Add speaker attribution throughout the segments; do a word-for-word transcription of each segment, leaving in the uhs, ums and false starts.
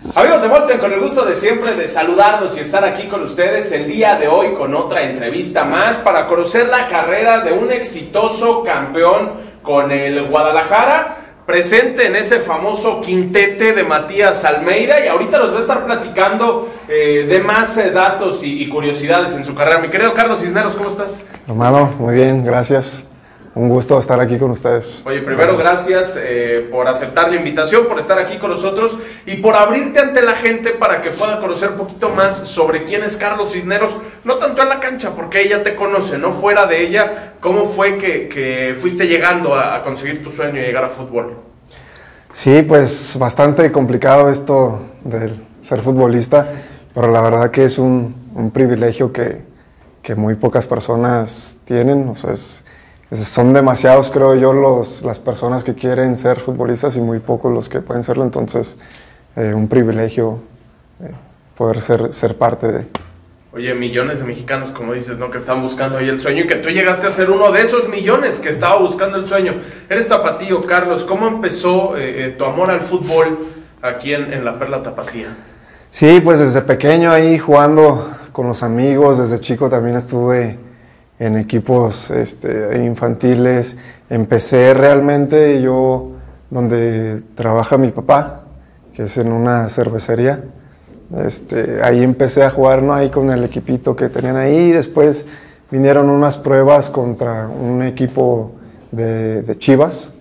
Speaker 1: Amigos de Volten, con el gusto de siempre de saludarlos y estar aquí con ustedes el día de hoy con otra entrevista más para conocer la carrera de un exitoso campeón con el Guadalajara, presente en ese famoso quintete de Matías Almeida, y ahorita nos va a estar platicando eh, de más eh, datos y, y curiosidades en su carrera. Mi querido Carlos Cisneros, ¿cómo estás?
Speaker 2: Hermano, muy bien, gracias. Un gusto estar aquí con ustedes.
Speaker 1: Oye, primero gracias eh, por aceptar la invitación, por estar aquí con nosotros y por abrirte ante la gente para que pueda conocer un poquito más sobre quién es Carlos Cisneros, no tanto en la cancha, porque ella te conoce, no fuera de ella. ¿Cómo fue que, que fuiste llegando a, a conseguir tu sueño y llegar al fútbol?
Speaker 2: Sí, pues bastante complicado esto de ser futbolista, pero la verdad que es un, un privilegio que, que muy pocas personas tienen. O sea, es, Son demasiados, creo yo, los, las personas que quieren ser futbolistas y muy pocos los que pueden serlo. Entonces, eh, un privilegio eh, poder ser, ser parte de...
Speaker 1: Oye, millones de mexicanos, como dices, ¿no? Que están buscando ahí el sueño y que tú llegaste a ser uno de esos millones que estaba buscando el sueño. Eres tapatío, Carlos. ¿Cómo empezó eh, tu amor al fútbol aquí en, en la Perla Tapatía?
Speaker 2: Sí, pues desde pequeño ahí jugando con los amigos. Desde chico también estuve en equipos este, infantiles. Empecé realmente yo donde trabaja mi papá, que es en una cervecería. Este, ahí empecé a jugar, ¿no? Ahí con el equipito que tenían ahí. Después vinieron unas pruebas contra un equipo de, de Chivas.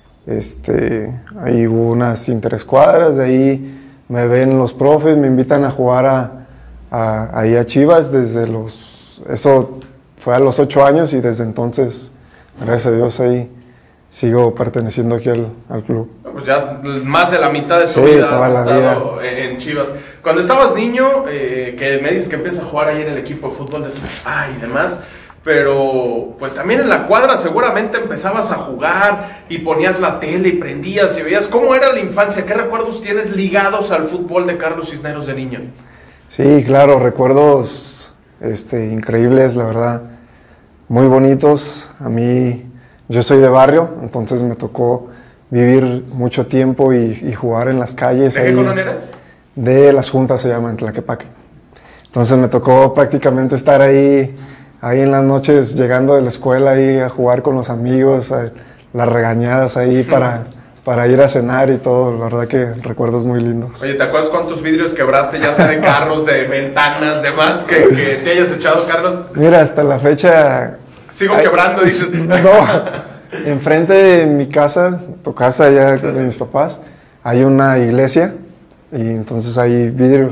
Speaker 2: Este, ahí hubo unas interescuadras, de ahí me ven los profes, me invitan a jugar a, a, ahí a Chivas desde los... Eso fue a los ocho años y desde entonces, gracias a Dios, ahí sigo perteneciendo aquí al, al club.
Speaker 1: Pues ya más de la mitad de tu
Speaker 2: sí,
Speaker 1: vida has estado
Speaker 2: vida.
Speaker 1: en Chivas. Cuando estabas niño, eh, que me dices que empiezas a jugar ahí en el equipo de fútbol de tu papá y demás, pero pues también en la cuadra seguramente empezabas a jugar y ponías la tele y prendías y veías. ¿Cómo era la infancia? ¿Qué recuerdos tienes ligados al fútbol de Carlos Cisneros de niño?
Speaker 2: Sí, claro, recuerdos este, increíbles, la verdad. Muy bonitos. A mí, yo soy de barrio, entonces me tocó vivir mucho tiempo y, y jugar en las calles.
Speaker 1: ¿De qué colonia eres?
Speaker 2: De Las Juntas, se llama, en Tlaquepaque. Entonces me tocó prácticamente estar ahí, ahí en las noches, llegando de la escuela ahí a jugar con los amigos, a, las regañadas ahí para, para ir a cenar y todo. La verdad que recuerdos muy lindos.
Speaker 1: Oye, ¿te acuerdas cuántos vidrios quebraste, ya sea de carros, de ventanas, demás, que, que te hayas echado, Carlos?
Speaker 2: Mira, hasta la fecha...
Speaker 1: Sigo
Speaker 2: hay,
Speaker 1: quebrando, dices.
Speaker 2: No, enfrente de mi casa, tu casa allá de mis papás, hay una iglesia y entonces hay vidrios.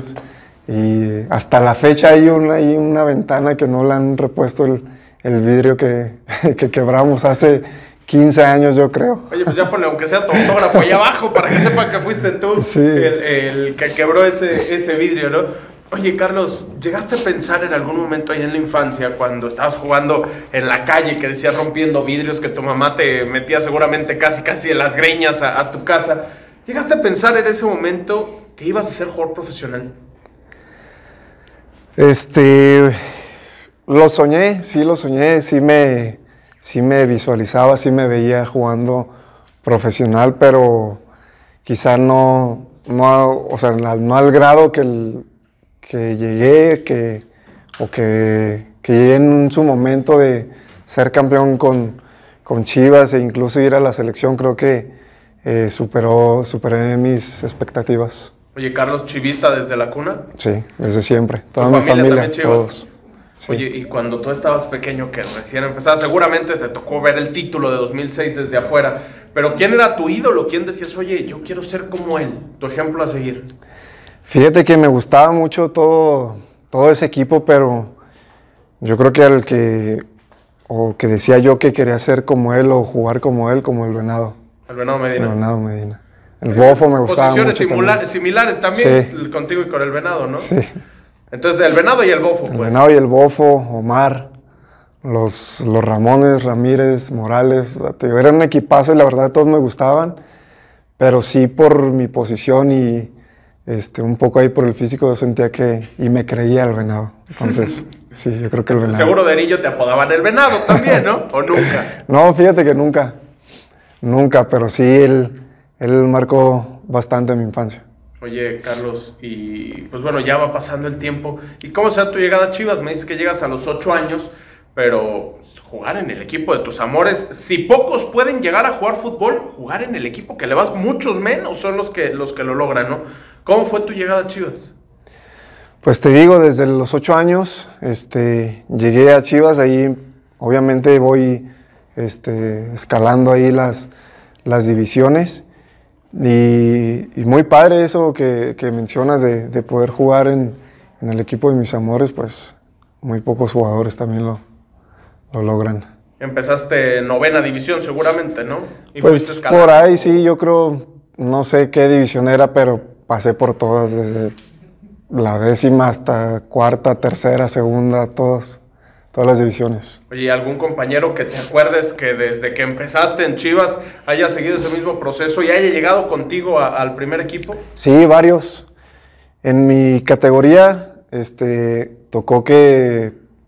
Speaker 2: Y hasta la fecha hay una, hay una ventana que no le han repuesto el, el vidrio que, que quebramos hace quince años, yo creo.
Speaker 1: Oye, pues ya ponle, aunque sea tu autógrafo ahí abajo, para que sepan que fuiste tú
Speaker 2: sí.
Speaker 1: el, el que quebró ese, ese vidrio, ¿no? Oye, Carlos, ¿llegaste a pensar en algún momento ahí en la infancia, cuando estabas jugando en la calle, que decías rompiendo vidrios, que tu mamá te metía seguramente casi casi en las greñas a, a tu casa? ¿Llegaste a pensar en ese momento que ibas a ser jugador profesional?
Speaker 2: Este, lo soñé, sí lo soñé, sí me, sí me visualizaba, sí me veía jugando profesional, pero quizá no, no, o sea, no al grado que, el, que llegué, que, o que, que llegué en su momento de ser campeón con, con Chivas e incluso ir a la selección. Creo que eh, superó, superé mis expectativas.
Speaker 1: Oye, Carlos, ¿chivista desde la cuna?
Speaker 2: Sí, desde siempre. Toda
Speaker 1: mi
Speaker 2: familia, familia todos.
Speaker 1: Sí. Oye, y cuando tú estabas pequeño, que recién empezabas, seguramente te tocó ver el título de dos mil seis desde afuera, pero ¿quién era tu ídolo? ¿Quién decías, oye, yo quiero ser como él? Tu ejemplo a seguir.
Speaker 2: Fíjate que me gustaba mucho todo, todo ese equipo, pero yo creo que al que, o que decía yo que quería ser como él o jugar como él, como el Venado.
Speaker 1: El Venado Medina.
Speaker 2: El Venado Medina. El Bofo me gustaba mucho.
Speaker 1: Posiciones
Speaker 2: también.
Speaker 1: similares también,
Speaker 2: sí.
Speaker 1: Contigo y con el Venado, ¿no?
Speaker 2: Sí.
Speaker 1: Entonces, el Venado y el Bofo, pues.
Speaker 2: El Venado y el Bofo, Omar, los, los Ramones, Ramírez, Morales. O sea, te digo, era un equipazo y la verdad todos me gustaban, pero sí por mi posición y este, un poco ahí por el físico yo sentía que, y me creía el Venado. Entonces, sí, yo creo que el Venado.
Speaker 1: Seguro de niño te apodaban el Venado también, ¿no? ¿O nunca?
Speaker 2: No, fíjate que nunca, nunca, pero sí él, él marcó bastante mi infancia.
Speaker 1: Oye, Carlos, y pues bueno, ya va pasando el tiempo. ¿Y cómo será tu llegada a Chivas? Me dices que llegas a los ocho años, pero jugar en el equipo de tus amores, si pocos pueden llegar a jugar fútbol, jugar en el equipo que le vas, muchos menos son los que, los que lo logran, ¿no? ¿Cómo fue tu llegada a Chivas?
Speaker 2: Pues te digo, desde los ocho años este, llegué a Chivas, ahí obviamente voy este, escalando ahí las, las divisiones. Y, y muy padre eso que, que mencionas de, de poder jugar en, en el equipo de mis amores, pues muy pocos jugadores también lo, lo logran.
Speaker 1: Empezaste novena división seguramente, ¿no? Y
Speaker 2: pues por ahí sí, yo creo, no sé qué división era, pero pasé por todas, desde la décima hasta cuarta, tercera, segunda, todas. Todas las divisiones.
Speaker 1: Oye, ¿algún compañero que te acuerdes que desde que empezaste en Chivas haya seguido ese mismo proceso y haya llegado contigo a, al primer equipo?
Speaker 2: Sí, varios. En mi categoría, este, tocó que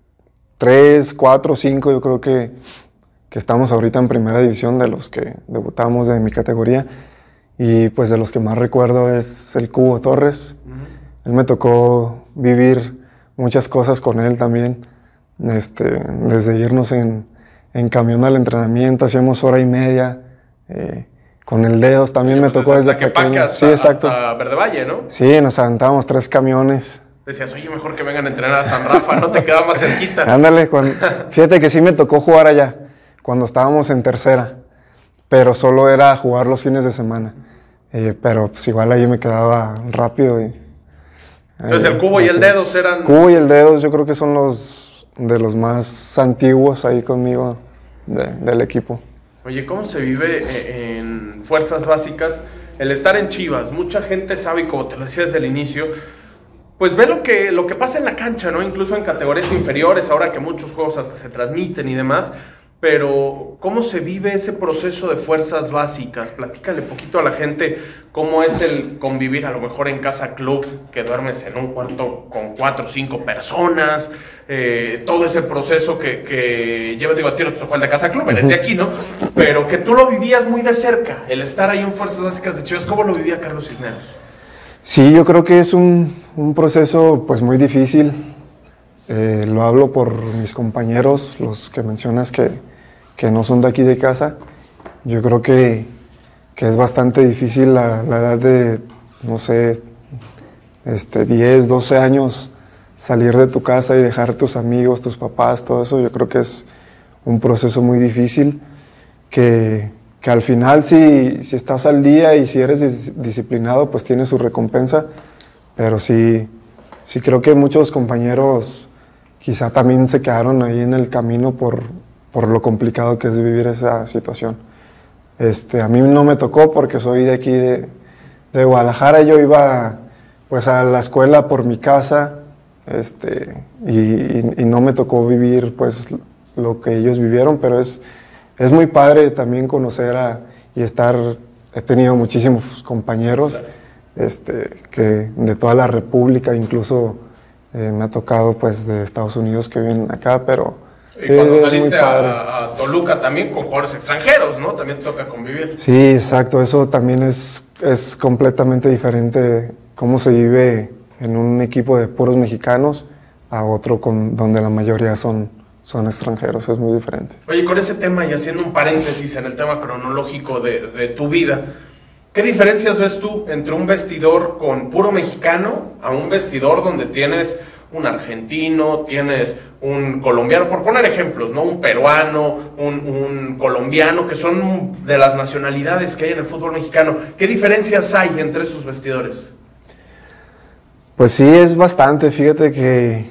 Speaker 2: tres, cuatro, cinco, yo creo que, que estamos ahorita en primera división de los que debutamos de mi categoría. Y pues de los que más recuerdo es el Cubo Torres. Uh-huh. Él me tocó vivir muchas cosas con él también. Este, desde irnos en, en camión al entrenamiento, hacíamos hora y media, eh, con el Dedos también. Oye, me pues tocó desde pequeño.
Speaker 1: Hasta, sí, exacto. Hasta Verde Valle, ¿no?
Speaker 2: Sí, nos aventábamos tres camiones.
Speaker 1: Decías, oye, mejor que vengan a entrenar a San Rafa, ¿no? Te quedaba más cerquita.
Speaker 2: Ándale, con, fíjate que sí me tocó jugar allá, cuando estábamos en tercera, pero solo era jugar los fines de semana, eh, pero pues igual ahí me quedaba rápido. Y,
Speaker 1: entonces eh, el Cubo y el Dedos eran...
Speaker 2: Cubo y el Dedos yo creo que son los... de los más antiguos ahí conmigo de, del equipo.
Speaker 1: Oye, ¿cómo se vive en fuerzas básicas el estar en Chivas? Mucha gente sabe, y como te lo decía desde el inicio, pues ve lo que, lo que pasa en la cancha, ¿no? Incluso en categorías inferiores, ahora que muchos juegos hasta se transmiten y demás, pero ¿cómo se vive ese proceso de fuerzas básicas? Platícale un poquito a la gente cómo es el convivir a lo mejor en casa club, que duermes en un cuarto con cuatro o cinco personas, eh, todo ese proceso que, que lleva, digo, a ti no te tocó el de casa club, eres de aquí, ¿no? Pero que tú lo vivías muy de cerca, el estar ahí en fuerzas básicas de Chivas. ¿Cómo lo vivía Carlos Cisneros?
Speaker 2: Sí, yo creo que es un, un proceso pues muy difícil. Eh, lo hablo por mis compañeros, los que mencionas que, que no son de aquí de casa. Yo creo que, que es bastante difícil la, la edad de, no sé, este, diez, doce años, salir de tu casa y dejar tus amigos, tus papás, todo eso. Yo creo que es un proceso muy difícil que, que al final si, si estás al día y si eres dis disciplinado, pues tiene su recompensa. Pero sí, sí creo que muchos compañeros quizá también se quedaron ahí en el camino por, por lo complicado que es vivir esa situación. Este, a mí no me tocó porque soy de aquí de, de Guadalajara. Yo iba pues a la escuela por mi casa, este, y, y, y no me tocó vivir pues lo que ellos vivieron, pero es, es muy padre también conocer a, y estar, he tenido muchísimos compañeros este, que de toda la República, incluso Eh, me ha tocado pues de Estados Unidos que viven acá, pero...
Speaker 1: Y sí, cuando saliste a, a Toluca también con jugadores extranjeros, ¿no? También te toca convivir.
Speaker 2: Sí, exacto, eso también es, es completamente diferente cómo se vive en un equipo de puros mexicanos a otro con, donde la mayoría son, son extranjeros, es muy diferente.
Speaker 1: Oye, con ese tema y haciendo un paréntesis en el tema cronológico de, de tu vida, ¿qué diferencias ves tú entre un vestidor con puro mexicano a un vestidor donde tienes un argentino, tienes un colombiano, por poner ejemplos, ¿no? Un peruano, un, un colombiano, que son de las nacionalidades que hay en el fútbol mexicano? ¿Qué diferencias hay entre esos vestidores?
Speaker 2: Pues sí, es bastante. Fíjate que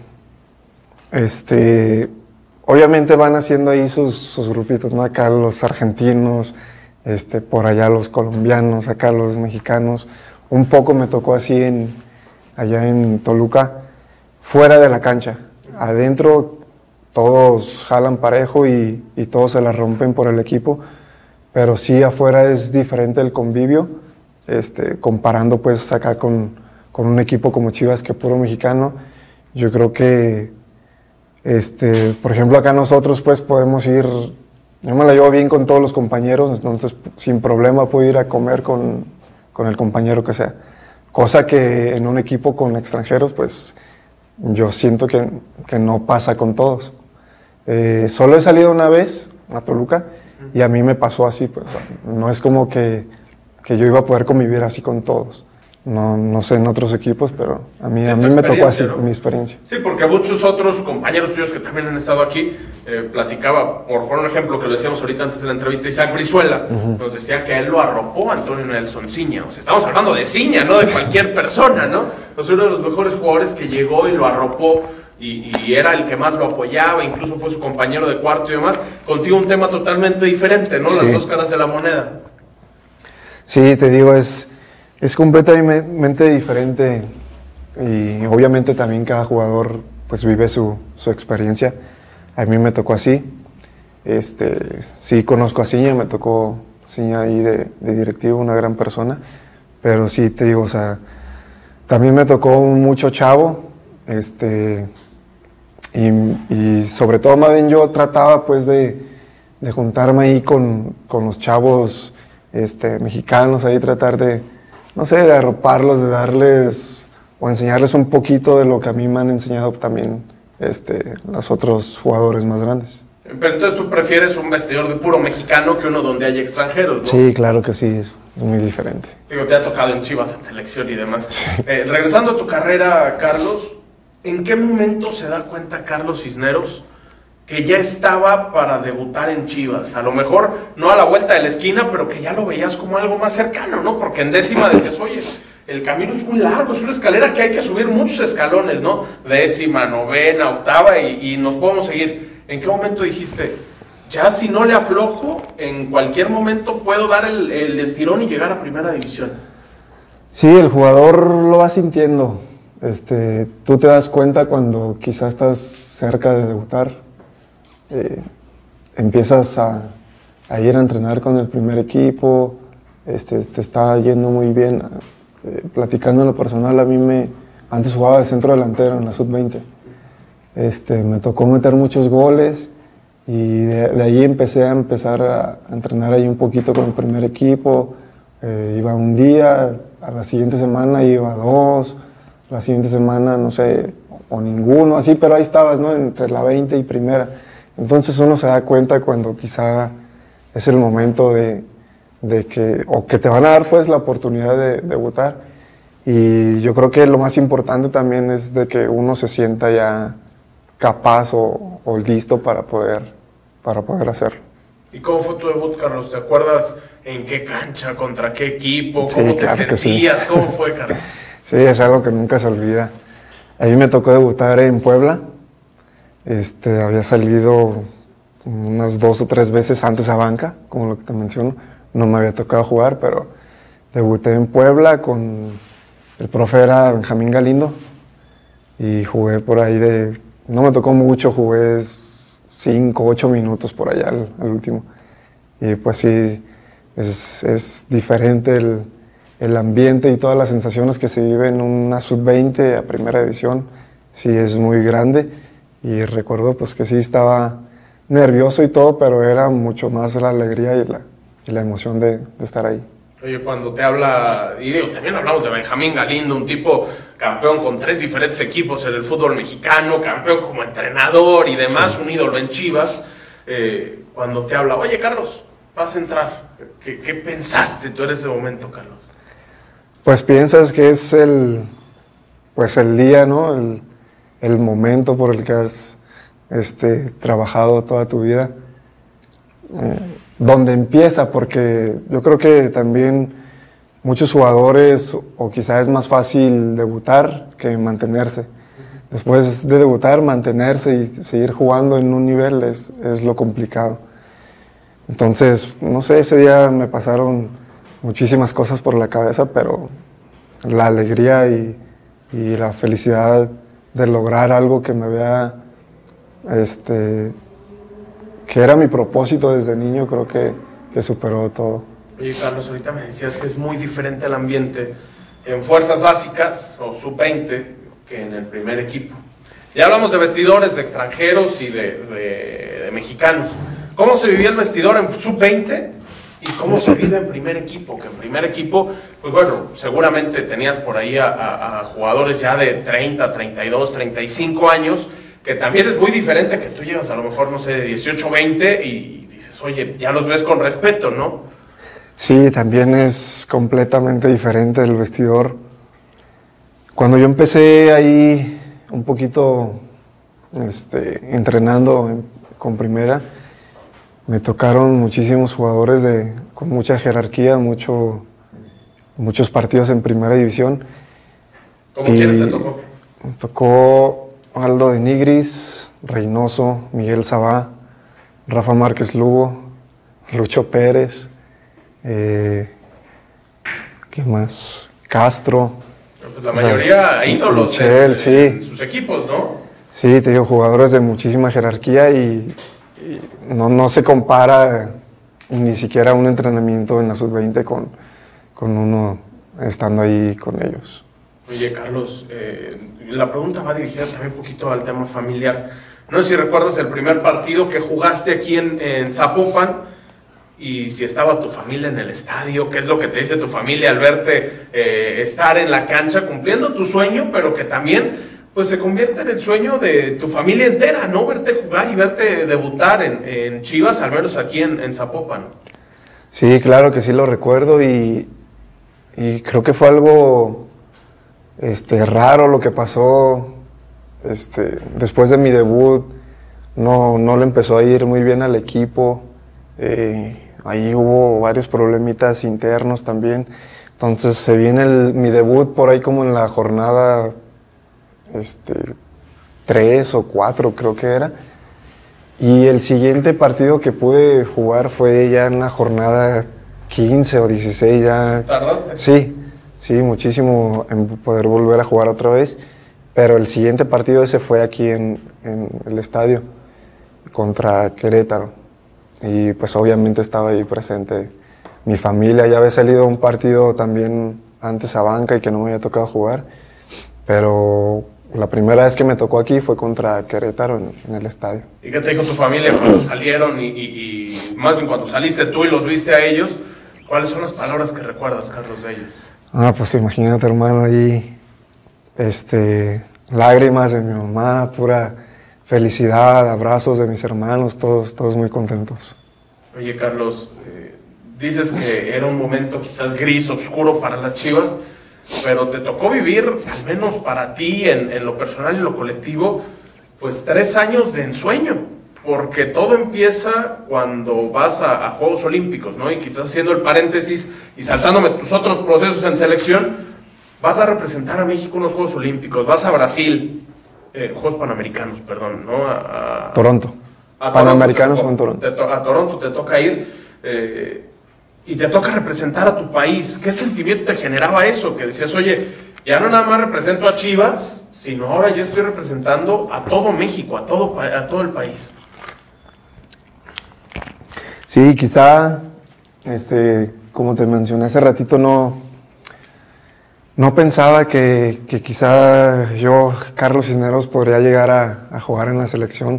Speaker 2: este, obviamente van haciendo ahí sus, sus grupitos, ¿no? Acá los argentinos, Este, por allá los colombianos, acá los mexicanos. Un poco me tocó así en, allá en Toluca, fuera de la cancha. Adentro todos jalan parejo y, y todos se la rompen por el equipo, pero sí afuera es diferente el convivio, este, comparando pues acá con, con un equipo como Chivas, que puro mexicano. Yo creo que, este, por ejemplo, acá nosotros pues podemos ir... Yo me la llevo bien con todos los compañeros, entonces sin problema puedo ir a comer con, con el compañero que sea. cosa que en un equipo con extranjeros, pues yo siento que, que no pasa con todos. Eh, solo he salido una vez a Toluca y a mí me pasó así, pues no es como que, que yo iba a poder convivir así con todos. No, no sé en otros equipos, pero a mí,
Speaker 1: sí,
Speaker 2: a mí me tocó así,
Speaker 1: ¿no?
Speaker 2: Mi experiencia.
Speaker 1: Sí, porque muchos otros compañeros tuyos que también han estado aquí, eh, platicaba, por, por un ejemplo que lo decíamos ahorita antes de la entrevista, Isaac Brizuela, uh-huh. nos decía que él lo arropó a Antonio Nelson Ciña. O sea, estamos hablando de Ciña, no de cualquier persona, ¿no? O sea, uno de los mejores jugadores que llegó y lo arropó y, y era el que más lo apoyaba, incluso fue su compañero de cuarto y demás. Contigo un tema totalmente diferente, ¿no? Sí. Las dos caras de la moneda.
Speaker 2: Sí, te digo, es... Es completamente diferente y obviamente también cada jugador pues vive su, su experiencia. A mí me tocó así. Este, sí conozco a Ciña, me tocó Ciña ahí de, de directivo, una gran persona. Pero sí te digo, o sea, también me tocó mucho chavo. Este, y, y sobre todo más bien yo trataba pues de, de juntarme ahí con, con los chavos este, mexicanos, ahí tratar de... no sé, de arroparlos, de darles o enseñarles un poquito de lo que a mí me han enseñado también este, los otros jugadores más grandes.
Speaker 1: Pero entonces tú prefieres un vestidor de puro mexicano que uno donde hay extranjeros, ¿no?
Speaker 2: Sí, claro que sí, es, es muy diferente.
Speaker 1: Digo, te ha tocado en Chivas, en selección y demás. Sí. Eh, regresando a tu carrera, Carlos, ¿en qué momento se da cuenta Carlos Cisneros que ya estaba para debutar en Chivas? A lo mejor no a la vuelta de la esquina, pero que ya lo veías como algo más cercano, ¿no? Porque en décima decías, oye, el camino es muy largo, es una escalera que hay que subir muchos escalones, ¿no? Décima, novena, octava y, y nos podemos seguir. ¿En qué momento dijiste, ya si no le aflojo, en cualquier momento puedo dar el, el estirón y llegar a primera división?
Speaker 2: Sí, el jugador lo va sintiendo. Este, tú te das cuenta cuando quizás estás cerca de debutar. Eh, empiezas a, a ir a entrenar con el primer equipo, este, te está yendo muy bien. Eh, platicando en lo personal, a mí me, antes jugaba de centro delantero en la sub veinte. Este, me tocó meter muchos goles y de, de ahí empecé a empezar a, a entrenar ahí un poquito con el primer equipo. Eh, iba un día, a la siguiente semana iba dos, la siguiente semana no sé, o ninguno, así, pero ahí estabas, ¿no? Entre la veinte y primera. Entonces uno se da cuenta cuando quizá es el momento de, de que, o que te van a dar pues la oportunidad de, de debutar. Y yo creo que lo más importante también es de que uno se sienta ya capaz o, o listo para poder, para poder hacerlo.
Speaker 1: ¿Y cómo fue tu debut, Carlos? ¿Te acuerdas en qué cancha, contra qué equipo, cómo
Speaker 2: sí,
Speaker 1: te
Speaker 2: claro
Speaker 1: sentías?
Speaker 2: Sí.
Speaker 1: ¿Cómo fue, Carlos?
Speaker 2: Sí, es algo que nunca se olvida. A mí me tocó debutar en Puebla. Este, había salido unas dos o tres veces antes a banca, como lo que te menciono. No me había tocado jugar, pero debuté en Puebla con... El profe era Benjamín Galindo y jugué por ahí de... No me tocó mucho, jugué cinco, ocho minutos por allá al, al último. Y pues sí, es, es diferente el, el ambiente y todas las sensaciones que se viven en una sub veinte a primera división. Sí, es muy grande. Y recuerdo pues que sí estaba nervioso y todo, pero era mucho más la alegría y la, y la emoción de, de estar ahí.
Speaker 1: Oye, cuando te habla, y digo, también hablamos de Benjamín Galindo, un tipo campeón con tres diferentes equipos en el fútbol mexicano, campeón como entrenador y demás, sí. Un ídolo en Chivas, eh, cuando te habla, oye Carlos, vas a entrar, ¿qué, qué pensaste tú en ese momento, Carlos?
Speaker 2: Pues piensas que es el, pues el día, ¿no? El, el momento por el que has este, trabajado toda tu vida, eh, donde empieza, porque yo creo que también muchos jugadores, o quizás es más fácil debutar que mantenerse. Después de debutar, mantenerse y seguir jugando en un nivel es, es lo complicado. Entonces, no sé, ese día me pasaron muchísimas cosas por la cabeza, pero la alegría y, y la felicidad de lograr algo que me vea, este, que era mi propósito desde niño, creo que, que superó todo.
Speaker 1: Oye, Carlos, ahorita me decías que es muy diferente el ambiente en fuerzas básicas o sub veinte que en el primer equipo. Ya hablamos de vestidores, de extranjeros y de, de, de mexicanos. ¿Cómo se vivía el vestidor en sub veinte ¿Y cómo se vive en primer equipo? Que en primer equipo, pues bueno, seguramente tenías por ahí a, a, a jugadores ya de treinta, treinta y dos, treinta y cinco años, que también es muy diferente que tú llevas a lo mejor, no sé, de dieciocho, veinte y dices, oye, ya los ves con respeto, ¿no?
Speaker 2: Sí, también es completamente diferente el vestidor. Cuando yo empecé ahí un poquito este, entrenando en, con primera, me tocaron muchísimos jugadores de, con mucha jerarquía, mucho, muchos partidos en primera división.
Speaker 1: ¿Cómo quiénes te tocó?
Speaker 2: Me tocó Aldo de Nigris, Reynoso, Miguel Sabá, Rafa Márquez Lugo, Lucho Pérez, eh, ¿qué más? Castro.
Speaker 1: Pues la mayoría o sea, ídolos
Speaker 2: Michel,
Speaker 1: en,
Speaker 2: sí.
Speaker 1: en sus equipos, ¿no?
Speaker 2: Sí, te digo, jugadores de muchísima jerarquía y, y no, no se compara ni siquiera un entrenamiento en la sub veinte con, con uno estando ahí con ellos.
Speaker 1: Oye, Carlos, eh, la pregunta va dirigida también un poquito al tema familiar. No sé si recuerdas el primer partido que jugaste aquí en, en Zapopan y si estaba tu familia en el estadio, qué es lo que te dice tu familia al verte eh, estar en la cancha cumpliendo tu sueño, pero que también pues se convierte en el sueño de tu familia entera, ¿no? Verte jugar y verte debutar en, en Chivas, al menos aquí en, en Zapopan.
Speaker 2: Sí, claro que sí lo recuerdo y, y creo que fue algo este, raro lo que pasó este, después de mi debut. No, no le empezó a ir muy bien al equipo. Eh, ahí hubo varios problemitas internos también. Entonces se viene el, mi debut por ahí como en la jornada este, tres o cuatro creo que era. Y el siguiente partido que pude jugar fue ya en la jornada quince o dieciséis. Ya,
Speaker 1: ¿Tardaste?
Speaker 2: Sí, sí, muchísimo en poder volver a jugar otra vez. Pero el siguiente partido ese fue aquí en, en el estadio contra Querétaro. Y pues obviamente estaba ahí presente mi familia. Ya había salido un partido también antes a banca y que no me había tocado jugar. Pero la primera vez que me tocó aquí fue contra Querétaro en, en el estadio.
Speaker 1: ¿Y qué te dijo tu familia cuando salieron y, y, y más bien cuando saliste tú y los viste a ellos? ¿Cuáles son las palabras que recuerdas, Carlos, de ellos?
Speaker 2: Ah, pues imagínate, hermano, ahí este, lágrimas de mi mamá, pura felicidad, abrazos de mis hermanos, todos, todos muy contentos.
Speaker 1: Oye, Carlos, eh, dices que era un momento quizás gris, oscuro para las Chivas, pero te tocó vivir, al menos para ti, en, en lo personal y lo colectivo, pues tres años de ensueño, porque todo empieza cuando vas a, a Juegos Olímpicos, ¿no? Y quizás haciendo el paréntesis y saltándome tus otros procesos en selección, vas a representar a México en los Juegos Olímpicos, vas a Brasil, eh, Juegos Panamericanos, perdón, ¿no? A, a
Speaker 2: Toronto.
Speaker 1: A
Speaker 2: Panamericanos
Speaker 1: Toronto,
Speaker 2: en Toronto.
Speaker 1: Te to, a Toronto te toca ir eh, y te toca representar a tu país. ¿Qué sentimiento te generaba eso? Que decías, oye, ya no nada más represento a Chivas, sino ahora ya estoy representando a todo México, a todo, a todo el país.
Speaker 2: Sí, quizá, este, como te mencioné hace ratito, no, no pensaba que, que quizá yo, Carlos Cisneros, podría llegar a, a jugar en la selección.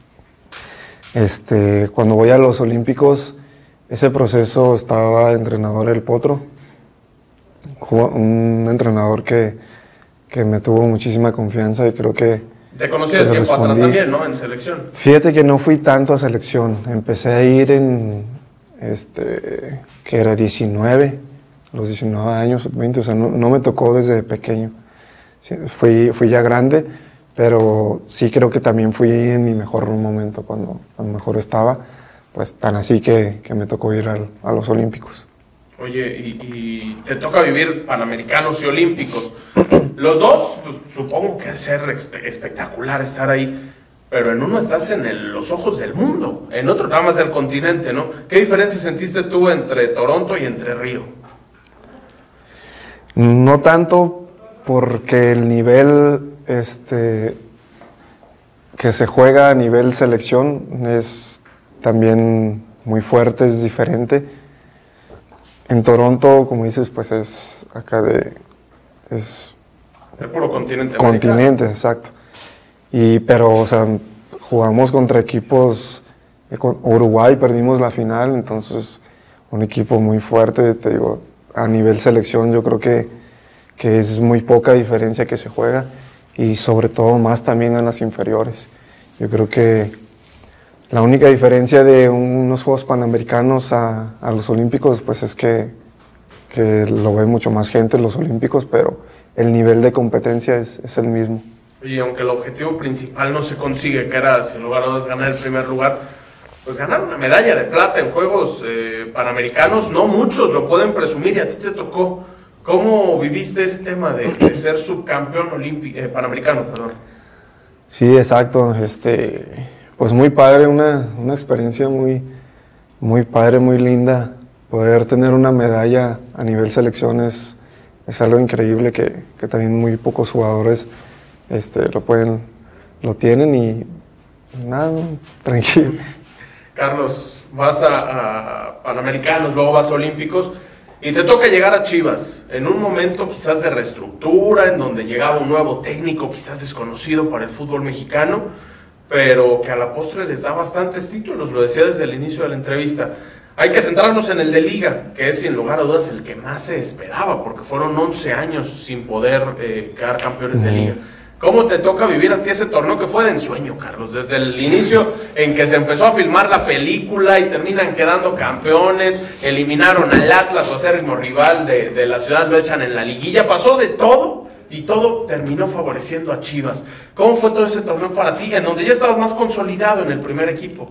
Speaker 2: Este, cuando voy a los Olímpicos, ese proceso estaba entrenador El Potro, un entrenador que, que me tuvo muchísima confianza y creo que...
Speaker 1: Te conocí de tiempo respondí. Atrás también, ¿no? En selección.
Speaker 2: Fíjate que no fui tanto a selección, empecé a ir en, este, que era diecinueve, los diecinueve años, veinte, o sea, no, no me tocó desde pequeño, sí, fui, fui ya grande, pero sí creo que también fui en mi mejor momento, cuando, cuando mejor estaba, pues tan así que, que me tocó ir al, a los Olímpicos.
Speaker 1: Oye, y, y te toca vivir Panamericanos y Olímpicos. Los dos, pues, supongo que es ser espectacular estar ahí, pero en uno estás en el, los ojos del mundo, en otro nada más del continente, ¿no? ¿Qué diferencia sentiste tú entre Toronto y entre Río?
Speaker 2: No tanto porque el nivel este, que se juega a nivel selección es también muy fuerte, es diferente. En Toronto, como dices, pues es acá de... es
Speaker 1: el puro continente
Speaker 2: continente, americano. Exacto. Y, pero, o sea, jugamos contra equipos... Con Uruguay perdimos la final, entonces un equipo muy fuerte, te digo, a nivel selección yo creo que, que es muy poca diferencia que se juega y sobre todo más también en las inferiores. Yo creo que la única diferencia de unos Juegos Panamericanos a, a los Olímpicos pues es que, que lo ve mucho más gente en los Olímpicos, pero el nivel de competencia es, es el mismo.
Speaker 1: Y aunque el objetivo principal no se consigue, que era sin lugar a dudas ganar el primer lugar, pues ganar una medalla de plata en Juegos eh, Panamericanos, no muchos lo pueden presumir y a ti te tocó. ¿Cómo viviste ese tema de, de ser subcampeón olímpico, eh, panamericano? Perdón.
Speaker 2: Sí, exacto. Este, pues muy padre, una, una experiencia muy, muy padre, muy linda. Poder tener una medalla a nivel selecciones es algo increíble que, que también muy pocos jugadores este, lo pueden, lo tienen y nada, tranquilo.
Speaker 1: Carlos, vas a, a Panamericanos, luego vas a Olímpicos y te toca llegar a Chivas en un momento quizás de reestructura, en donde llegaba un nuevo técnico quizás desconocido para el fútbol mexicano, pero que a la postre les da bastantes títulos, lo decía desde el inicio de la entrevista. Hay que centrarnos en el de Liga, que es sin lugar a dudas el que más se esperaba, porque fueron once años sin poder eh, quedar campeones de Liga. ¿Cómo te toca vivir a ti ese torneo que fue de ensueño, Carlos? Desde el inicio en que se empezó a filmar la película y terminan quedando campeones, eliminaron al Atlas, o acérrimo rival de, de la ciudad, lo echan en la liguilla, pasó de todo y todo terminó favoreciendo a Chivas. ¿Cómo fue todo ese torneo para ti, en donde ya estabas más consolidado en el primer equipo?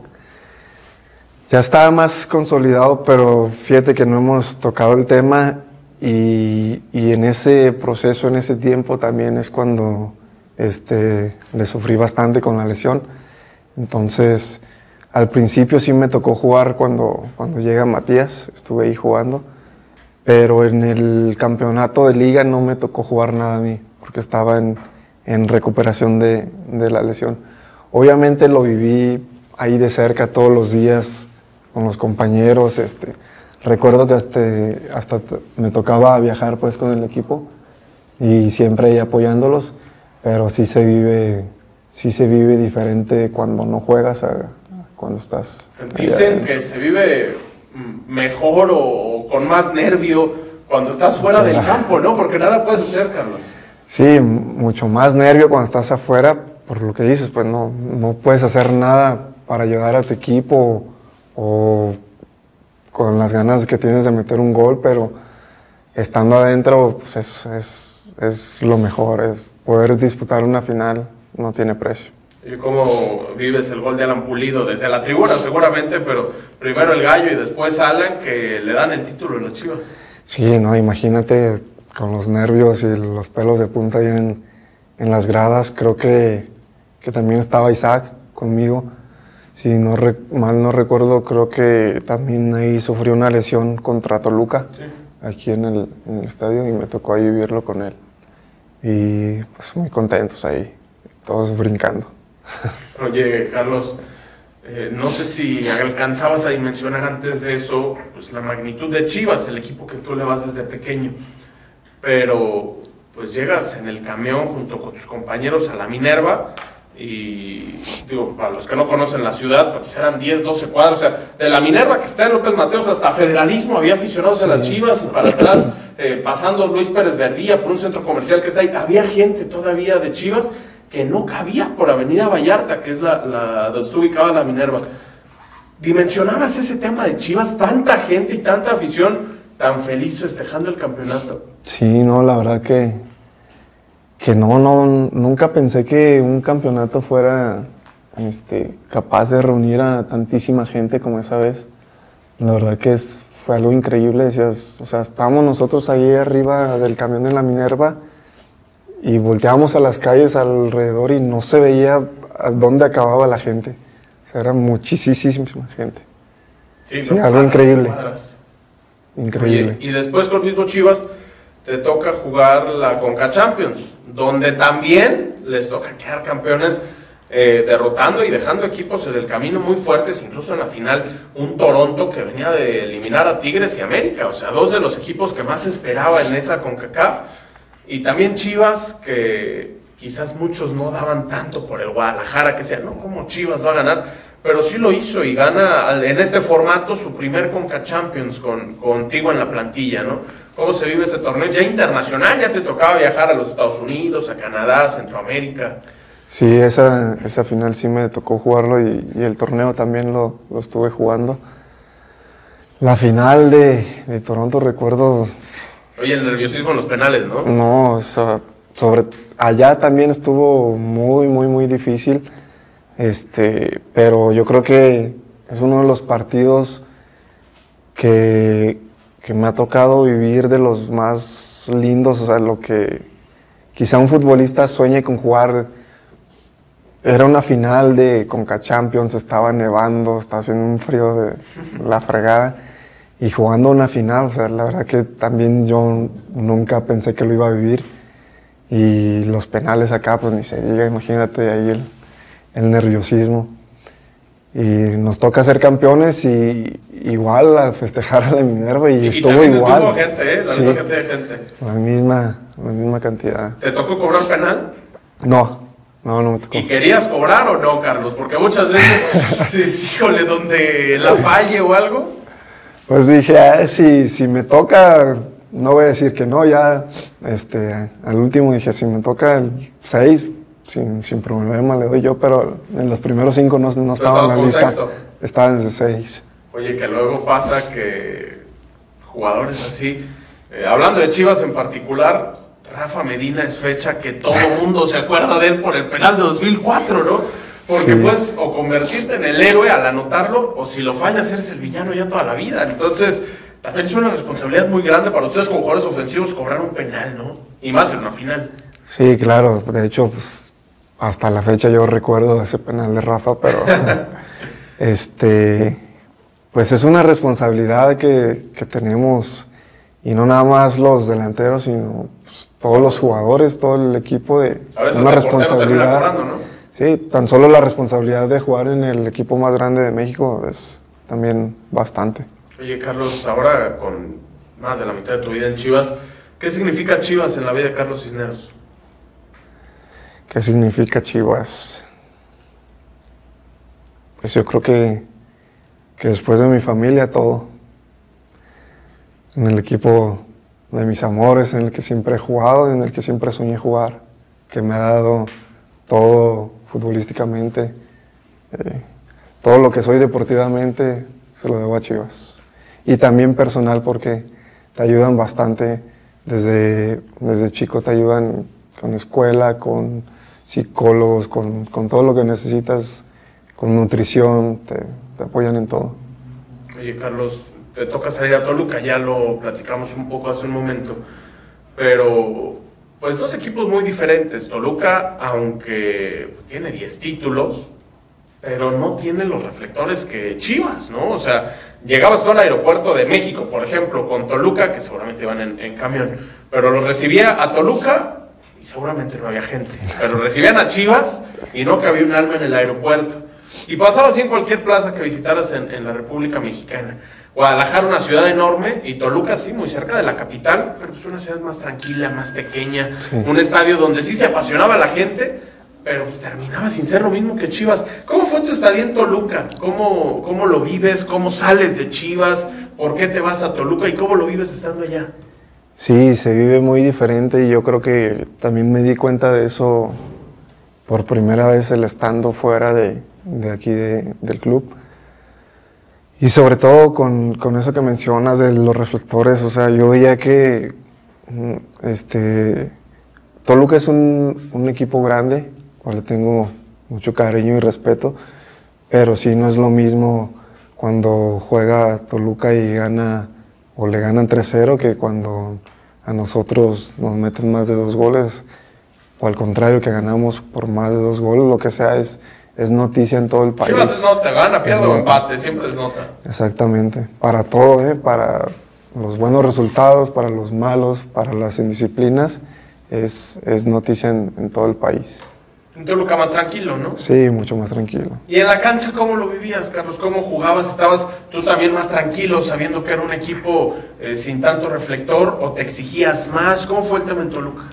Speaker 2: Ya estaba más consolidado, pero fíjate que no hemos tocado el tema y, y en ese proceso, en ese tiempo también es cuando este, le sufrí bastante con la lesión. Entonces, al principio sí me tocó jugar cuando, cuando llega Matías, estuve ahí jugando, pero en el campeonato de liga no me tocó jugar nada a mí, porque estaba en, en recuperación de, de la lesión. Obviamente lo viví ahí de cerca todos los días, con los compañeros, este, recuerdo que hasta, hasta me tocaba viajar pues con el equipo y siempre ahí apoyándolos, pero sí se vive, sí se vive diferente cuando no juegas a cuando estás.
Speaker 1: Dicen que se vive mejor o con más nervio cuando estás fuera del campo, ¿no? Porque nada puedes hacer, Carlos.
Speaker 2: Sí, mucho más nervio cuando estás afuera, por lo que dices, pues no, no puedes hacer nada para ayudar a tu equipo o con las ganas que tienes de meter un gol, pero estando adentro pues es, es, es lo mejor, es poder disputar una final no tiene precio.
Speaker 1: ¿Y cómo vives el gol de Alan Pulido? Desde la tribuna seguramente, pero primero el Gallo y después Alan, que le dan el título a las Chivas.
Speaker 2: Sí, no, imagínate con los nervios y los pelos de punta ahí en, en las gradas. Creo que, que también estaba Isaac conmigo. Si no re, mal no recuerdo, creo que también ahí sufrió una lesión contra Toluca, sí, aquí en el, en el estadio, y me tocó ahí vivirlo con él. Y pues muy contentos ahí, todos brincando.
Speaker 1: Oye, Carlos, eh, no sé si alcanzabas a dimensionar antes de eso pues la magnitud de Chivas, el equipo que tú le vas desde pequeño, pero pues llegas en el camión junto con tus compañeros a la Minerva. Y digo, para los que no conocen la ciudad, pues eran diez, doce cuadros, o sea, de la Minerva que está en López Mateos hasta Federalismo había aficionados sí. a las Chivas, y para atrás, eh, pasando Luis Pérez Verdía por un centro comercial que está ahí, había gente todavía de Chivas que no cabía por Avenida Vallarta, que es la, la donde está ubicada la Minerva. ¿Dimensionabas ese tema de Chivas? Tanta gente y tanta afición tan feliz festejando el campeonato.
Speaker 2: Sí, no, la verdad que que no, no, nunca pensé que un campeonato fuera este, capaz de reunir a tantísima gente como esa vez. La verdad que es, fue algo increíble, decías, o sea, estábamos nosotros ahí arriba del camión de la Minerva y volteábamos a las calles alrededor y no se veía a dónde acababa la gente. O sea, era muchísima gente.
Speaker 1: Sí,
Speaker 2: sí
Speaker 1: no,
Speaker 2: algo
Speaker 1: cuadras,
Speaker 2: increíble.
Speaker 1: Cuadras.
Speaker 2: Increíble.
Speaker 1: Oye, y después con el mismo Chivas te toca jugar la Conca Champions, donde también les toca quedar campeones, eh, derrotando y dejando equipos en el camino muy fuertes, incluso en la final un Toronto que venía de eliminar a Tigres y América, o sea, dos de los equipos que más se esperaba en esa CONCACAF, y también Chivas, que quizás muchos no daban tanto por el Guadalajara, que decían, no, ¿cómo Chivas va a ganar? pero sí lo hizo y gana en este formato su primer Conca Champions con, contigo en la plantilla, ¿no? ¿Cómo se vive ese torneo? Ya internacional, ya te tocaba viajar a los Estados Unidos, a Canadá, Centroamérica.
Speaker 2: Sí, esa, esa final sí me tocó jugarlo y, y el torneo también lo, lo estuve jugando. La final de, de Toronto, recuerdo...
Speaker 1: Oye, el nerviosismo en los penales, ¿no?
Speaker 2: No, o sea, sobre, allá también estuvo muy, muy, muy difícil. Este, pero yo creo que es uno de los partidos que, que me ha tocado vivir de los más lindos, o sea, lo que quizá un futbolista sueñe con jugar. Era una final de Conca Champions, estaba nevando, estaba haciendo un frío de la fregada y jugando una final, o sea, la verdad que también yo nunca pensé que lo iba a vivir y los penales acá, pues ni se diga, imagínate ahí el el nerviosismo, y nos toca ser campeones y igual a festejar a la Minerva y, y estuvo
Speaker 1: y
Speaker 2: igual.
Speaker 1: Hubo gente, ¿eh? La
Speaker 2: sí,
Speaker 1: misma cantidad de gente.
Speaker 2: La misma, la misma cantidad.
Speaker 1: ¿Te tocó cobrar penal?
Speaker 2: No, no, no me tocó.
Speaker 1: ¿Y querías cobrar o no, Carlos? Porque muchas veces, sí, híjole, donde la falle o algo.
Speaker 2: Pues dije, ah, si, si me toca, no voy a decir que no, ya, este, al último dije, si me toca el seis, Sin, sin problema le doy yo, pero en los primeros cinco no, no estaba en la lista. Sexto? Estaba desde seis.
Speaker 1: Oye, que luego pasa que jugadores así, eh, hablando de Chivas en particular, Rafa Medina es fecha que todo mundo se acuerda de él por el penal de dos mil cuatro, ¿no? Porque sí. Puedes o convertirte en el héroe al anotarlo, o si lo fallas eres el villano ya toda la vida. Entonces, también es una responsabilidad muy grande para ustedes como jugadores ofensivos cobrar un penal, ¿no? Y más en una final.
Speaker 2: Sí, claro. De hecho, pues hasta la fecha yo recuerdo ese penal de Rafa, pero este, pues es una responsabilidad que, que tenemos, y no nada más los delanteros, sino pues, todos los jugadores, todo el equipo, de
Speaker 1: a veces
Speaker 2: una
Speaker 1: el
Speaker 2: responsabilidad.
Speaker 1: Cobrando, ¿no?
Speaker 2: Sí, tan solo la responsabilidad de jugar en el equipo más grande de México es también bastante.
Speaker 1: Oye, Carlos, ahora con más de la mitad de tu vida en Chivas, ¿qué significa Chivas en la vida de Carlos Cisneros?
Speaker 2: ¿Qué significa Chivas? Pues yo creo que, que después de mi familia, todo. En el equipo de mis amores, en el que siempre he jugado, en el que siempre soñé jugar, que me ha dado todo futbolísticamente, eh, todo lo que soy deportivamente, se lo debo a Chivas. Y también personal, porque te ayudan bastante, desde, desde chico te ayudan con escuela, con psicólogos, con, con todo lo que necesitas, con nutrición, te, te apoyan en todo.
Speaker 1: Oye, Carlos, te toca salir a Toluca, ya lo platicamos un poco hace un momento, pero pues dos equipos muy diferentes. Toluca, aunque tiene diez títulos, pero no tiene los reflectores que Chivas, ¿no? O sea, llegabas tú al aeropuerto de México, por ejemplo, con Toluca, que seguramente iban en, en camión, pero los recibía a Toluca y seguramente no había gente, pero recibían a Chivas y no cabía un alma en el aeropuerto. Y pasaba así en cualquier plaza que visitaras en, en la República Mexicana. Guadalajara, una ciudad enorme, y Toluca, sí, muy cerca de la capital, pero es una ciudad más tranquila, más pequeña, sí. Un estadio donde sí se apasionaba la gente, pero pues terminaba sin ser lo mismo que Chivas. ¿Cómo fue tu estadía en Toluca? ¿Cómo, cómo lo vives? ¿Cómo sales de Chivas? ¿Por qué te vas a Toluca? ¿Y cómo lo vives estando allá?
Speaker 2: Sí, se vive muy diferente, y yo creo que también me di cuenta de eso por primera vez el estando fuera de, de aquí de, del club. Y sobre todo con, con eso que mencionas de los reflectores, o sea, yo veía que este, Toluca es un, un equipo grande, cual le tengo mucho cariño y respeto, pero sí no es lo mismo cuando juega Toluca y gana o le ganan tres cero que cuando a nosotros nos meten más de dos goles, o al contrario, que ganamos por más de dos goles, lo que sea, es, es noticia en todo el país.
Speaker 1: Chivas es nota, gana, pierde o empate, siempre es nota.
Speaker 2: Exactamente, para todo, ¿eh? Para los buenos resultados, para los malos, para las indisciplinas, es, es noticia en, en todo el país.
Speaker 1: Un Toluca más tranquilo, ¿no?
Speaker 2: Sí, mucho más tranquilo.
Speaker 1: ¿Y en la cancha cómo lo vivías, Carlos? ¿Cómo jugabas? ¿Estabas tú también más tranquilo, sabiendo que era un equipo eh, sin tanto reflector, o te exigías más? ¿Cómo fue el tema en Toluca?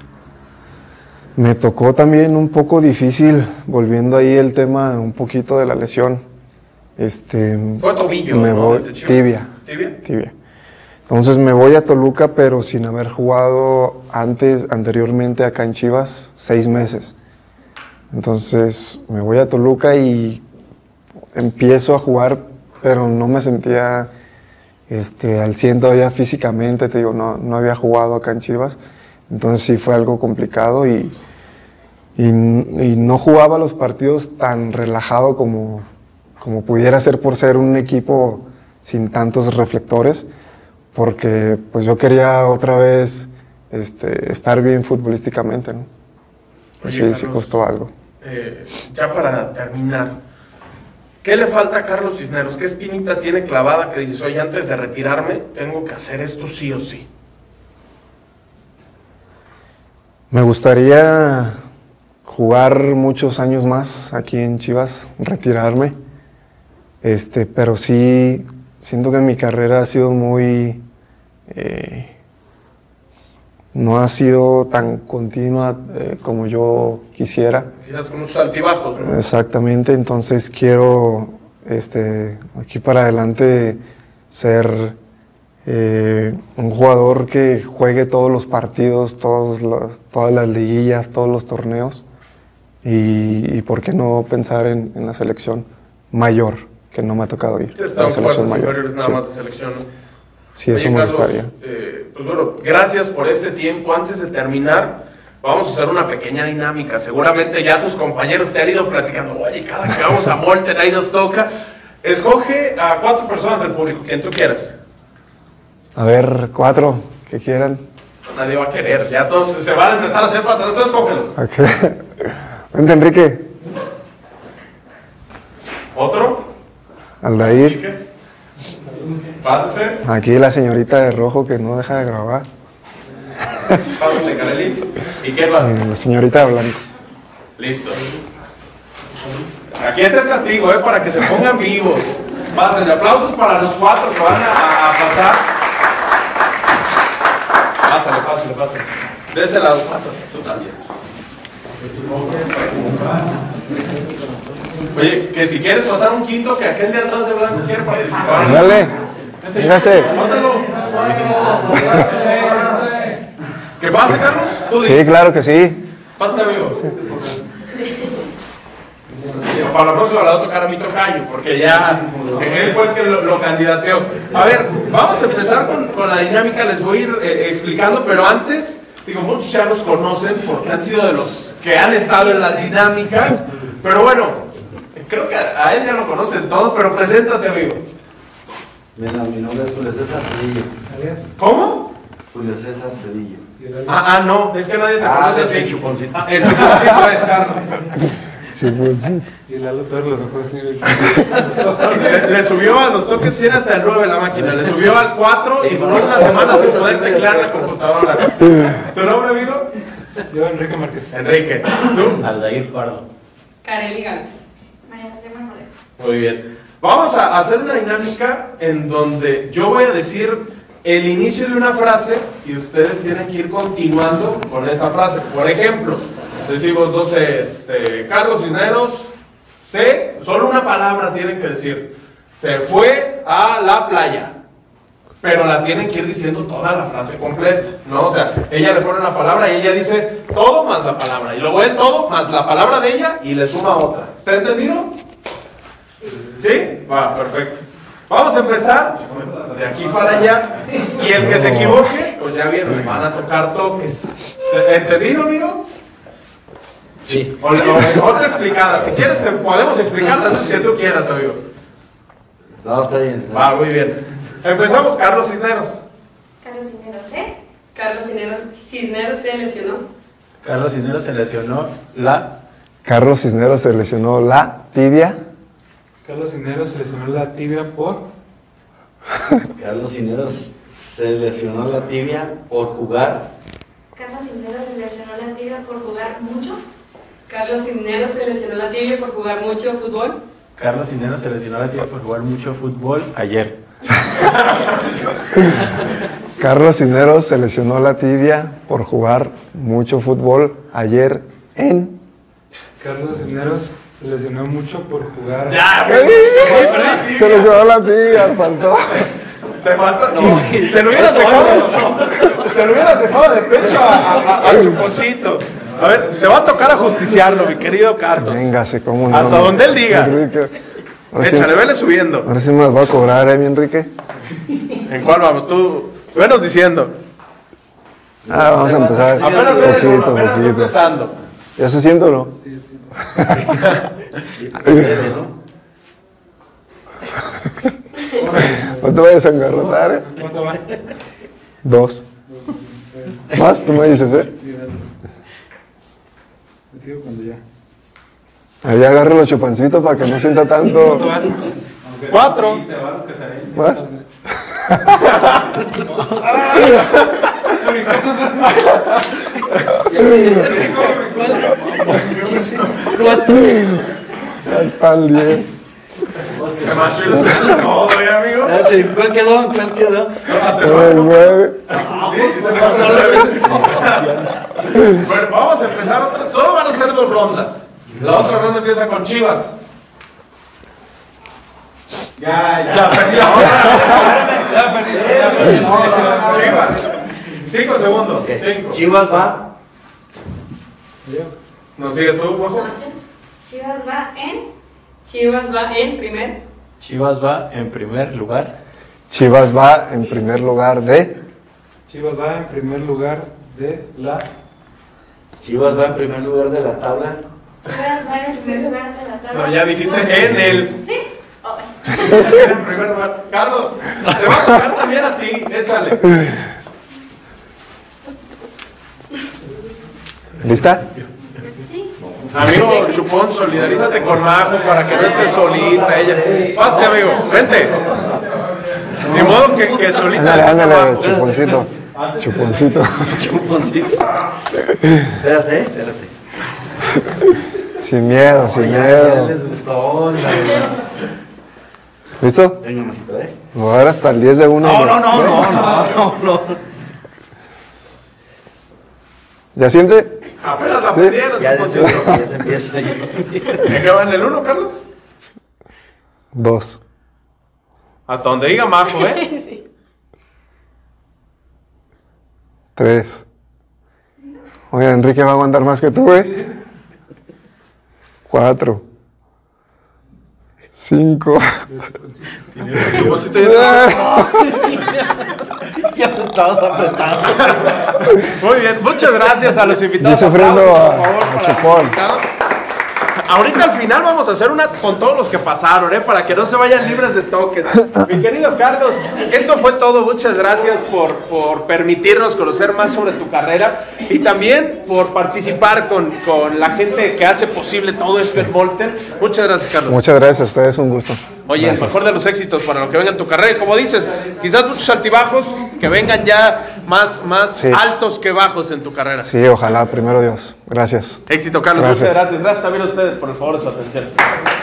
Speaker 2: Me tocó también un poco difícil, volviendo ahí el tema un poquito de la lesión. Este,
Speaker 1: Fue tobillo,
Speaker 2: me
Speaker 1: ¿no?
Speaker 2: voy,
Speaker 1: Desde Chivas.
Speaker 2: tibia,
Speaker 1: ¿Tibia?
Speaker 2: tibia. Entonces me voy a Toluca, pero sin haber jugado antes, anteriormente acá en Chivas, seis meses. Entonces me voy a Toluca y empiezo a jugar, pero no me sentía este, al cien todavía físicamente, te digo, no, no había jugado acá en Chivas. Entonces sí fue algo complicado y, y, y no jugaba los partidos tan relajado como, como pudiera ser por ser un equipo sin tantos reflectores, porque pues yo quería otra vez este, estar bien futbolísticamente, ¿no? Pues
Speaker 1: Oye,
Speaker 2: sí, sí
Speaker 1: Carlos,
Speaker 2: costó algo.
Speaker 1: Eh, ya para terminar, ¿qué le falta a Carlos Cisneros? ¿Qué espinita tiene clavada que dices, oye, antes de retirarme, tengo que hacer esto sí o sí?
Speaker 2: Me gustaría jugar muchos años más aquí en Chivas, retirarme, este, pero sí siento que mi carrera ha sido muy, eh, no ha sido tan continua eh, como yo quisiera.
Speaker 1: Quizás con muchos altibajos, ¿no?
Speaker 2: Exactamente, entonces quiero, este, aquí para adelante ser eh, un jugador que juegue todos los partidos, todos los, todas las liguillas, todos los torneos y, y por qué no pensar en, en la selección mayor, que no me ha tocado ir.
Speaker 1: Están
Speaker 2: La selección
Speaker 1: fuerzas
Speaker 2: mayor.
Speaker 1: inferiores nada
Speaker 2: Sí.
Speaker 1: más de selección, ¿no?
Speaker 2: Sí, eso
Speaker 1: Oye,
Speaker 2: me
Speaker 1: Carlos,
Speaker 2: gustaría.
Speaker 1: eh, pues bueno, gracias por este tiempo. Antes de terminar, vamos a hacer una pequeña dinámica. Seguramente ya tus compañeros te han ido platicando. Oye, cada que vamos a Molten, ahí nos toca. Escoge a cuatro personas del público, quien tú quieras.
Speaker 2: A ver, cuatro que quieran.
Speaker 1: Nadie va a querer. Ya todos se van a empezar a hacer para atrás. Entonces, cógelos.
Speaker 2: Okay. Vente, Enrique.
Speaker 1: ¿Otro?
Speaker 2: Aldair.
Speaker 1: Enrique. Pásese.
Speaker 2: Aquí la señorita de rojo que no deja de grabar.
Speaker 1: Pásale, Kareli. ¿Y qué más?
Speaker 2: Eh, la señorita de blanco.
Speaker 1: Listo. Aquí está el castigo, ¿eh? Para que se pongan vivos. Pásenle. Aplausos para los cuatro que van a, a- a pasar. Pásale, pásale, pásale. De este lado, pásale. Tú también. Oye, que si quieres pasar un quinto, que aquel de atrás de blanco quiere participar.
Speaker 2: Dale, véngase.
Speaker 1: Pásalo. ¿Qué pasa, Carlos? Tú
Speaker 2: Sí,
Speaker 1: dices.
Speaker 2: claro que sí.
Speaker 1: Pásate, amigo. Para la próxima le va a tocar a mi tocayo, porque ya él fue el que lo, lo candidateó. A ver, vamos a empezar con, con la dinámica, les voy a ir eh, explicando, pero antes, digo, muchos ya los conocen porque han sido de los que han estado en las dinámicas, pero bueno, creo que a, a él ya lo conocen todos, pero preséntate, amigo.
Speaker 3: Mira, mi nombre es Julio César Cedillo.
Speaker 1: ¿Cómo?
Speaker 3: Julio César Cedillo.
Speaker 1: Ah, ah, no, es que nadie te
Speaker 3: Ah,
Speaker 1: conoce
Speaker 3: sí,
Speaker 1: así.
Speaker 3: Chuponcito.
Speaker 1: Ah, el chuponcito es Carlos.
Speaker 2: Sí, pues, sí.
Speaker 4: Y Lalo Perro, lo mejor sí.
Speaker 1: Le, le subió a los toques, tiene hasta el nueve la máquina. Le subió al cuatro y duró una semana sin poder teclear la computadora. ¿Tu nombre, amigo?
Speaker 4: Yo, Enrique Márquez.
Speaker 1: Enrique. ¿Tú?
Speaker 3: Aldair Pardo.
Speaker 5: Kareli Gales.
Speaker 6: María José Manuel.
Speaker 1: Muy bien. Vamos a hacer una dinámica en donde yo voy a decir el inicio de una frase y ustedes tienen que ir continuando con esa frase. Por ejemplo, decimos entonces, este, Carlos Cisneros se, solo una palabra tienen que decir, se fue a la playa. Pero la tienen que ir diciendo toda la frase completa, ¿no? O sea, ella le pone una palabra y ella dice todo más la palabra. Y luego él todo más la palabra de ella y le suma otra. ¿Está entendido? ¿Sí? Va, perfecto. Vamos a empezar de aquí para allá. Y el que se equivoque, pues ya vieron, van a tocar toques. ¿Entendido, amigo?
Speaker 3: Sí.
Speaker 1: O, o- otra explicada. Si quieres, te podemos explicar las veces que tú quieras, amigo.
Speaker 3: No, está bien.
Speaker 1: Va, muy bien. Empezamos, Carlos Cisneros.
Speaker 6: Carlos Cisneros, ¿eh?
Speaker 5: Carlos Cisneros, Cisneros se lesionó.
Speaker 3: Carlos Cisneros se lesionó la.
Speaker 2: Carlos Cisneros se lesionó la tibia.
Speaker 4: Carlos Cisneros se lesionó la tibia por.
Speaker 3: Carlos Cisneros se lesionó la tibia por jugar.
Speaker 6: Carlos Cisneros le lesionó la tibia por jugar mucho.
Speaker 5: Carlos Cisneros se lesionó la tibia por jugar mucho fútbol.
Speaker 3: Carlos Cisneros se lesionó la tibia por jugar mucho fútbol ayer.
Speaker 2: Carlos Cisneros se lesionó la tibia por jugar mucho fútbol ayer en.
Speaker 4: Carlos Cisneros se lesionó mucho por jugar.
Speaker 1: Ya,
Speaker 2: Se le quedó la tibia, faltó.
Speaker 1: te falta. No, se lo hubieras dejado. Se lo hubieras dejado de pecho a, a, a Chuponcito. A ver, te va a tocar ajusticiarlo, mi querido Carlos.
Speaker 2: Véngase, cómo no.
Speaker 1: Hasta donde él diga.
Speaker 2: Enrique. Ahora sí,
Speaker 1: Échale, vele subiendo.
Speaker 2: ahora sí me las va a cobrar, ¿eh, mi Enrique?
Speaker 1: ¿En cuál vamos? Tú, venos diciendo.
Speaker 2: Ah, vamos a empezar.
Speaker 1: Apenas ven,
Speaker 2: Poquito,
Speaker 1: apenas va
Speaker 2: poquito.
Speaker 1: empezando.
Speaker 2: ¿Ya se siente o no? No te vayas a engarrotar, ¿eh?
Speaker 4: ¿Cuánto va?
Speaker 2: Dos. Más, tú me dices, ¿eh?
Speaker 4: Te digo cuando ya.
Speaker 2: Ahí agarro los chupancitos para que no sienta tanto.
Speaker 4: ¿Cuánto va?
Speaker 1: Cuatro.
Speaker 2: ¿Más? Ya está el diez.
Speaker 1: Se manchó todo, ¿eh, amigo?
Speaker 3: ¿Cuál quedó? ¿Cuál quedó?
Speaker 2: El nueve.
Speaker 1: Sí, sí se pasó. Bueno, vamos a empezar otra. Solo van a ser dos rondas. La otra ronda empieza con Chivas. Ya, ya. Ya perdí la otra.
Speaker 4: Ya perdí, ya perdí.
Speaker 1: Chivas. Cinco segundos.
Speaker 3: Ok.
Speaker 1: Cinco.
Speaker 3: Chivas va.
Speaker 1: ¿Nos sigues tú, Juanjo?
Speaker 6: Chivas va en.
Speaker 5: Chivas va en primer.
Speaker 3: Chivas va en primer lugar.
Speaker 2: Chivas va en primer lugar de.
Speaker 4: Chivas va en primer lugar de la.
Speaker 3: Chivas va en primer lugar de la tabla.
Speaker 6: Chivas va en el primer lugar de la tabla.
Speaker 1: No, ya dijiste en el.
Speaker 6: ¿Sí? Oh,
Speaker 1: En primer lugar. Carlos, te va a tocar también a ti. Échale.
Speaker 2: ¿Lista?
Speaker 1: Amigo Chupón, solidarízate con Majo para que no esté solita ella. Pásate, amigo, vente. Ni modo que, que solita.
Speaker 2: Ándale, ándale, chuponcito. Chuponcito.
Speaker 3: Chuponcito. Espérate, espérate.
Speaker 2: Sin miedo, sin
Speaker 3: Ya, ya
Speaker 2: miedo.
Speaker 3: les gustó. la-
Speaker 2: ¿Listo?
Speaker 3: Venga, Majito, ¿eh?
Speaker 2: Voy a ver hasta el diez de uno.
Speaker 3: No, no, no, no, no, no.
Speaker 2: ¿Ya siente?
Speaker 1: Apenas la
Speaker 2: Sí.
Speaker 1: perdieron,
Speaker 3: Ya, ya se
Speaker 1: Chuponcito.
Speaker 3: ya se empieza, ya se empieza.
Speaker 1: ¿En qué va en el uno, Carlos?
Speaker 2: Dos.
Speaker 1: Hasta donde diga Majo, ¿eh?
Speaker 5: Sí.
Speaker 2: Tres. Oye, Enrique va a aguantar más que tú, ¿eh? Cuatro. Cinco.
Speaker 1: Chuponcito ya está-
Speaker 3: Ya me estabas apretando.
Speaker 1: Muy bien, muchas gracias a los invitados.
Speaker 2: Dice Frendo
Speaker 1: Aplausos,
Speaker 2: a-
Speaker 1: por favor,
Speaker 2: a
Speaker 1: para los
Speaker 2: Chupón.
Speaker 1: invitados. Ahorita al final vamos a hacer una con todos los que pasaron, ¿eh? Para que no se vayan libres de toques. Mi querido Carlos, esto fue todo. Muchas gracias por, por permitirnos conocer más sobre tu carrera y también por participar con, con la gente que hace posible todo esto en Molten. Muchas gracias, Carlos.
Speaker 2: Muchas gracias a ustedes, un gusto.
Speaker 1: Oye,
Speaker 2: Gracias.
Speaker 1: el mejor de los éxitos para lo que venga en tu carrera. Y como dices, quizás muchos altibajos que vengan ya más, más
Speaker 2: Sí.
Speaker 1: altos que bajos en tu carrera.
Speaker 2: Sí, ojalá, primero Dios. Gracias.
Speaker 1: Éxito, Carlos.
Speaker 2: Gracias.
Speaker 1: Muchas gracias. Gracias también a ustedes por el favor de su atención.